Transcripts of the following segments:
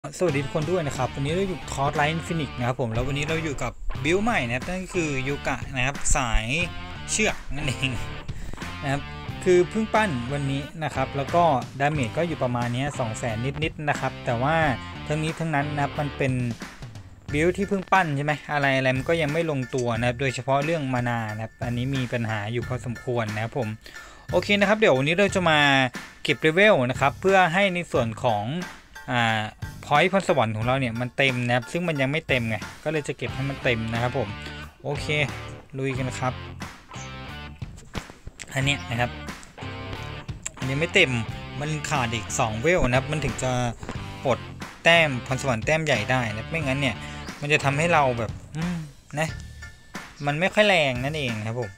สวัสดีทุกคนด้วยนะครับวันนี้เราอยู่คอร์สไลน์ฟินิกนะครับผมแล้ววันนี้เราอยู่กับบิลใหม่นะครับนั่นคือยูกะนะครับสายเชือกนั่นเองนะครับคือเพิ่งปั้นวันนี้นะครับแล้วก็ดาเมจก็อยู่ประมาณนี้200,000นิดๆนะครับแต่ว่าทั้งนี้ทั้งนั้นนะครับมันเป็นบิลที่เพิ่งปั้นใช่ไหมอะไรมันก็ยังไม่ลงตัวนะครับโดยเฉพาะเรื่องมานานะครับอันนี้มีปัญหาอยู่พอสมควรนะครับผมโอเคนะครับเดี๋ยววันนี้เราจะมาเก็บเลเวลนะครับเพื่อให้ในส่วนของพอยต์พรสวรรค์ของเราเนี่ยมันเต็มนะครับซึ่งมันยังไม่เต็มไงก็เลยจะเก็บให้มันเต็มนะครับผมโอเคลุยกันนะครับอันนี้นะครับมันยังไม่เต็มมันขาดอีก2เวลนะครับมันถึงจะปลดแต้มพรสวรรค์แต้มใหญ่ได้นะไม่งั้นเนี่ยมันจะทำให้เราแบบนะมันไม่ค่อยแรงนั่นเองครับผม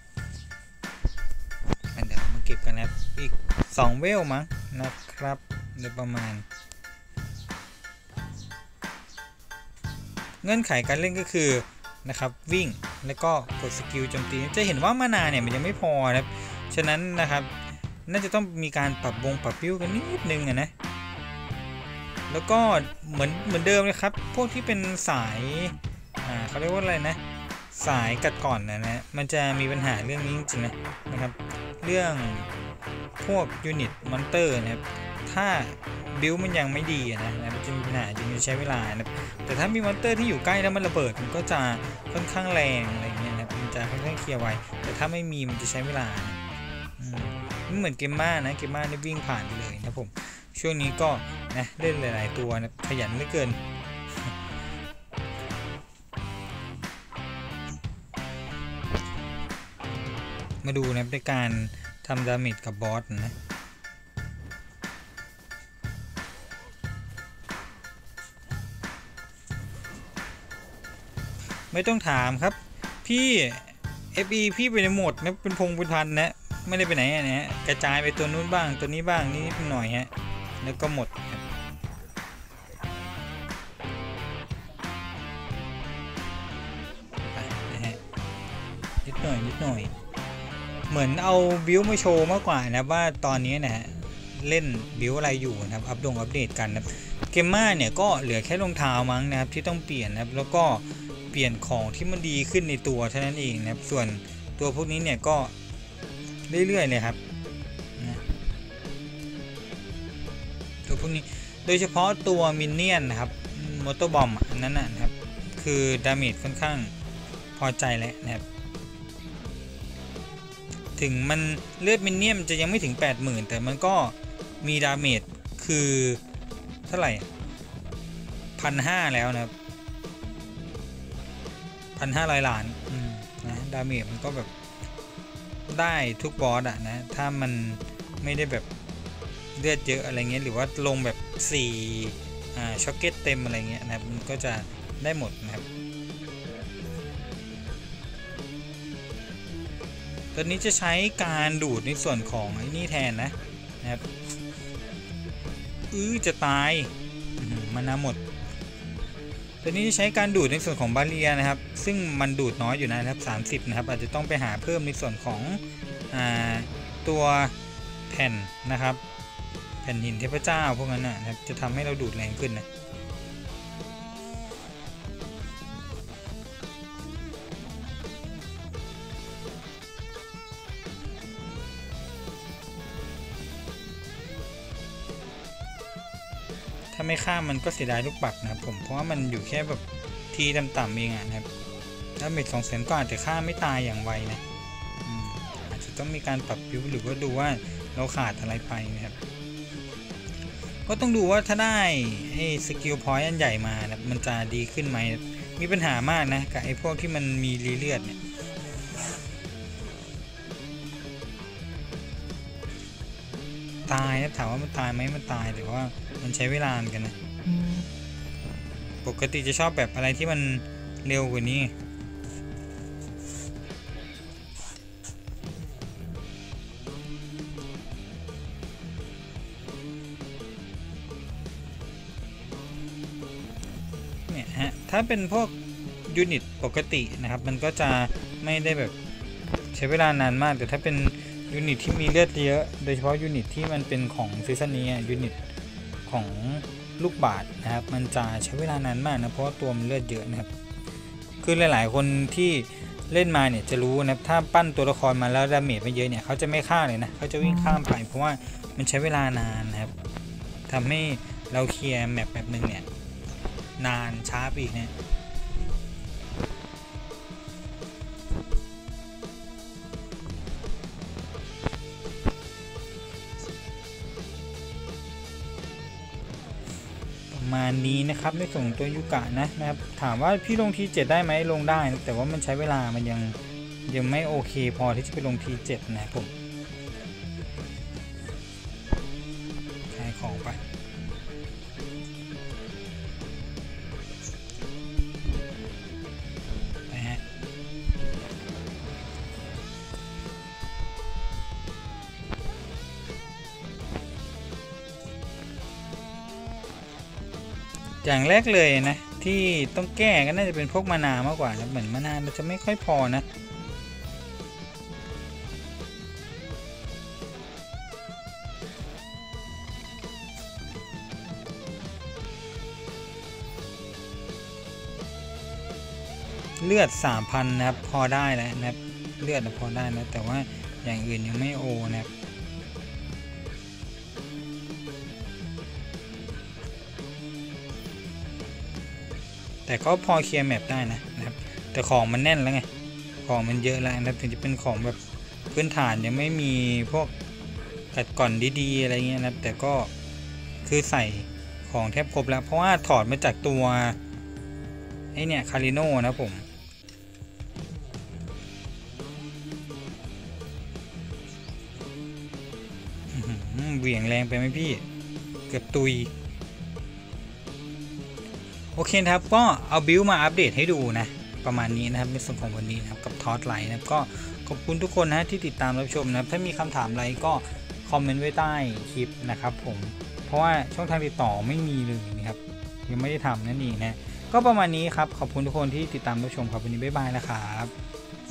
เดี๋ยวมาเก็บกันนะครับอีก2เวลมั้งนะครับโดยประมาณเงื่อนไขการเล่นก็คือนะครับวิ่งแล้วก็กดสกิลโจมตีจะเห็นว่ามานาเนี่ยมันยังไม่พอนะครับฉะนั้นนะครับน่าจะต้องมีการปรับบิ้วกันนิดนึงนะแล้วก็เหมือนเดิมเลยครับพวกที่เป็นสายเขาเรียกว่าอะไรนะสายกัดก่อนนะมันจะมีปัญหาเรื่องนี้จริงๆนะครับเรื่องพวกยูนิตมอนเตอร์นะครับถ้าบิลมันยังไม่ดีนะมันจะมีปัญหาจึงใช้เวลานะแต่ถ้ามีมอนเตอร์ที่อยู่ใกล้แล้วมันระเบิดมันก็จะค่อนข้างแรงอะไรเงี้ยนะมันจะค่อนข้างเคลียร์ไวแต่ถ้าไม่มีมันจะใช้เวลาไม่เหมือนเกมม่านะเกมม่านี่วิ่งผ่านไปเลยนะผมช่วงนี้ก็นะเล่นหลายๆตัวนะขยันเหลือเกินมาดูนะในการทำดาเมจกับบอสนะไม่ต้องถามครับพี่ FE พี่ไปในโหมดนะเป็นพงเป็นพันนะไม่ได้ไปไหนนะฮะกระจายไปตัวนู้นบ้างตัวนี้บ้างนิดหน่อยฮะแล้วก็หมดครับนะฮะนิดหน่อยเหมือนเอาบิวมาโชว์มากกว่านะว่าตอนนี้นะฮะเล่นบิวอะไรอยู่นะครับอัปเดตกันนะเกมม่าเนี่ยก็เหลือแค่รองเท้ามั้งนะครับที่ต้องเปลี่ยนนะครับแล้วก็เปลี่ยนของที่มันดีขึ้นในตัวเท่านั้นเองนะครับส่วนตัวพวกนี้เนี่ยก็เรื่อยๆเลยครับนะตัวพวกนี้โดยเฉพาะตัวมินเนี่ยนนะครับมอเตอร์บอมอันนั้นนะครับคือดาเมจค่อนข้างพอใจแล้วนะครับถึงมันเลือดมินเนี่ยนจะยังไม่ถึง 80,000 แต่มันก็มีดาเมจคือเท่าไหร่ 1,500 แล้วนะครับ 1,500 ล้านนะดาเมจมันก็แบบได้ทุกบอสอะนะถ้ามันไม่ได้แบบเลือดเยอะอะไรเงี้ยหรือว่าลงแบบ4ช็อกเก็ตเต็มอะไรเงี้ยนะมันก็จะได้หมดนะครับตอนนี้จะใช้การดูดในส่วนของไอ้นี่แทนนะครับจะตายมันหมดตอนนี้จะใช้การดูดในส่วนของบาเรียนะครับซึ่งมันดูดน้อยอยู่นะครับ30นะครับอาจจะต้องไปหาเพิ่มในส่วนของตัวแผ่นนะครับแผ่นหินเทพเจ้าพวกนั้นนะครับจะทำให้เราดูดแรงขึ้นนะถ้าไม่ข้ามมันก็เสียดายลูกปัดนะครับผมเพราะว่ามันอยู่แค่แบบทีต่ำๆเองนะครับถ้าเม็ด200,000ก็อาจจะฆ่าไม่ตายอย่างไวนะอาจจะต้องมีการปรับยุบหรือว่าดูว่าเราขาดอะไรไปนะครับก็ต้องดูว่าถ้าได้ไอ้สกิลพอยต์อันใหญ่มานะมันจะดีขึ้นไหมมีปัญหามากนะกับไอ้พวกที่มันมีรีเลือดเนี่ยตายนะถามว่ามันตายไหมมันตายแต่ว่ามันใช้เวลาเหมือนกันนะปกติจะชอบแบบอะไรที่มันเร็วกว่านี้เนี่ยฮะถ้าเป็นพวกยูนิตปกตินะครับมันก็จะไม่ได้แบบใช้เวลานานมากแต่ถ้าเป็นยูนิตที่มีเลือดเยอะโดยเฉพาะยูนิตที่มันเป็นของซีซั่นนี้ยูนิตของลูกบาศก์นะครับมันจะใช้เวลานานมากนะเพราะว่าตัวมันเลือดเยอะนะครับคือหลายๆคนที่เล่นมาเนี่ยจะรู้นะถ้าปั้นตัวละครมาแล้วดาเมจไม่เยอะเนี่ยเขาจะไม่ฆ่าเลยนะเขาจะวิ่งข้ามไปเพราะว่ามันใช้เวลานานนะครับทำให้เราเคลียร์แมปแบบหนึ่งเนี่ยนานช้าไปอีกนะมานี้นะครับในส่วนตัวยูกะนะครับถามว่าพี่ลงที7ได้ไหมลงได้นะแต่ว่ามันใช้เวลามันยังไม่โอเคพอที่จะไปลงที7นะครับผมขายของไปนะฮะอย่างแรกเลยนะที่ต้องแก้ก็น่าจะเป็นพวกมานามากกว่านะเหมือนมานามันจะไม่ค่อยพอนะเลือด 3,000 นะครับพอได้แล้วนะครับเลือดพอได้นะแต่ว่าอย่างอื่นยังไม่โอนะครับแต่ก็พอเคลียร์แมปได้นะครับแต่ของมันแน่นแล้วไงของมันเยอะแล้วนะถึงจะเป็นของแบบพื้นฐานยังไม่มีพวกกัดก่อนดีๆอะไรเงี้ยนะแต่ก็คือใส่ของแทบครบแล้วเพราะว่าถอดมาจากตัวไอเนี่ยคาริโน่นะผมเหวี่ยงแรงไปไหมพี่เกือบตุยโอเคครับก็เอาบิลมาอัปเดตให้ดูนะประมาณนี้นะครับในส่วนของวันนี้นะครับกับทอสไลท์นะครับก็ขอบคุณทุกคนนะที่ติดตามรับชมนะถ้ามีคำถามอะไรก็คอมเมนต์ไว้ใต้คลิปนะครับผมเพราะว่าช่องทางติดต่อไม่มีเลยนะครับยังไม่ได้ทำนั่นเองนะก็ประมาณนี้ครับขอบคุณทุกคนที่ติดตามรับชมครับวันนี้บ๊ายบายนะครับ